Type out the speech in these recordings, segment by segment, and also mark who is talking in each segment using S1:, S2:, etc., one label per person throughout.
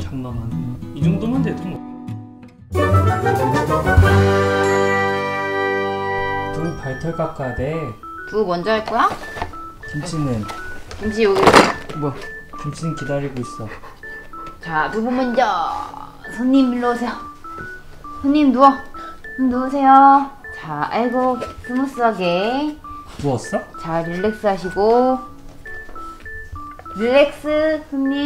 S1: 존나 많네. 이 정도면 돼도 뭐. 두부 발털 깎아야 돼.
S2: 두부 먼저 할 거야?
S1: 김치는?
S2: 김치 여기. 뭐야?
S1: 김치는 기다리고 있어.
S2: 자, 두부 먼저. 손님 일로 오세요. 손님 누워. 누우세요. 자, 아이고 스무스하게.
S1: 누웠어?
S2: 자, 릴렉스 하시고. 릴렉스.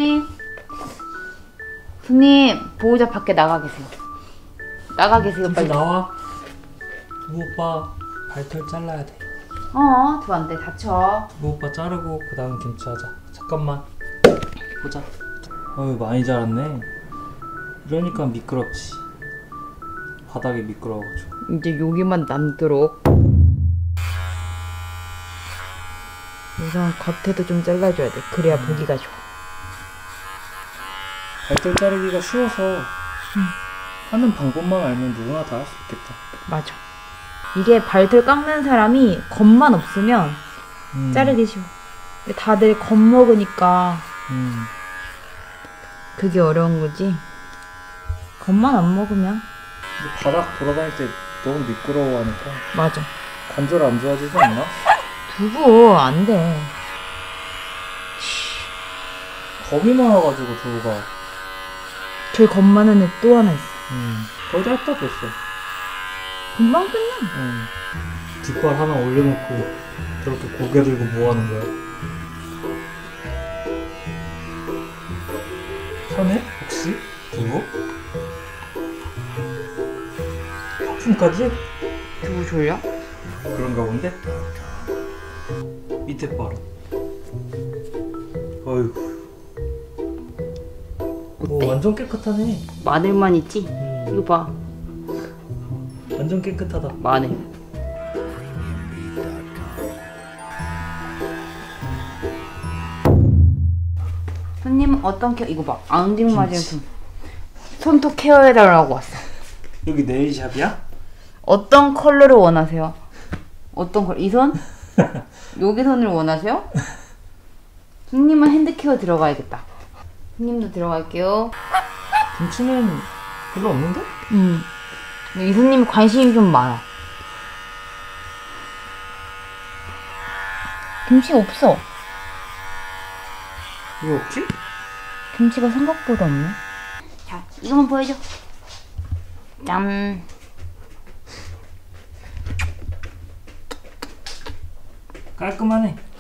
S2: 손님 보호자 밖에 나가 계세요. 나가 계세요.
S1: 김치
S2: 빨리
S1: 나와. 두부 오빠 발털 잘라야 돼.
S2: 두부 안 돼. 다쳐.
S1: 두부 오빠 자르고 그 다음 김치 하자. 잠깐만 보자. 어휴 많이 자랐네. 이러니까 미끄럽지. 바닥이 미끄러워가지고.
S2: 이제 여기만 남도록. 우선 겉에도 좀 잘라줘야 돼. 그래야 보기가 좋아.
S1: 발털 자르기가 쉬워서 하는 방법만 알면 누구나 다 할 수 있겠다.
S2: 맞아. 이게 발털 깎는 사람이 겁만 없으면 자르기 쉬워. 근데 다들 겁먹으니까 그게 어려운 거지. 겁만 안 먹으면.
S1: 바닥 돌아다닐 때 너무 미끄러워하니까.
S2: 맞아.
S1: 관절 안 좋아지지 않나?
S2: 두부 안 돼.
S1: 겁이 많아가지고 두부가.
S2: 저기 겁 많은 애 또 하나 있어.
S1: 거의 다 했다 됐어.
S2: 금방 끝나.
S1: 뒷발 하나 올려놓고 저렇게 고개 들고 뭐 하는 거야? 편해? 혹시? 두부? 하품까지?
S2: 두부 졸려?
S1: 그런가 본데? 밑에 봐라. 어휴. 오, 완전 깨끗하네.
S2: 마늘만 있지? 이거 봐.
S1: 완전 깨끗하다.
S2: 마늘. 손님은 어떤 케어? 이거 봐. 앙증맞은 손톱 케어해달라고 왔어.
S1: 여기 네일샵이야?
S2: 어떤 컬러를 원하세요? 어떤 컬러? 이 손? 여기 손을 원하세요? 손님은 핸드케어 들어가야겠다. 손님도 들어갈게요.
S1: 김치는 별로 없는데?
S2: 근데 이 손님이 관심이 좀 많아. 김치가 없어.
S1: 왜 없지?
S2: 김치가 생각보다 없네. 자, 이거만 보여줘. 짠.
S1: 깔끔하네.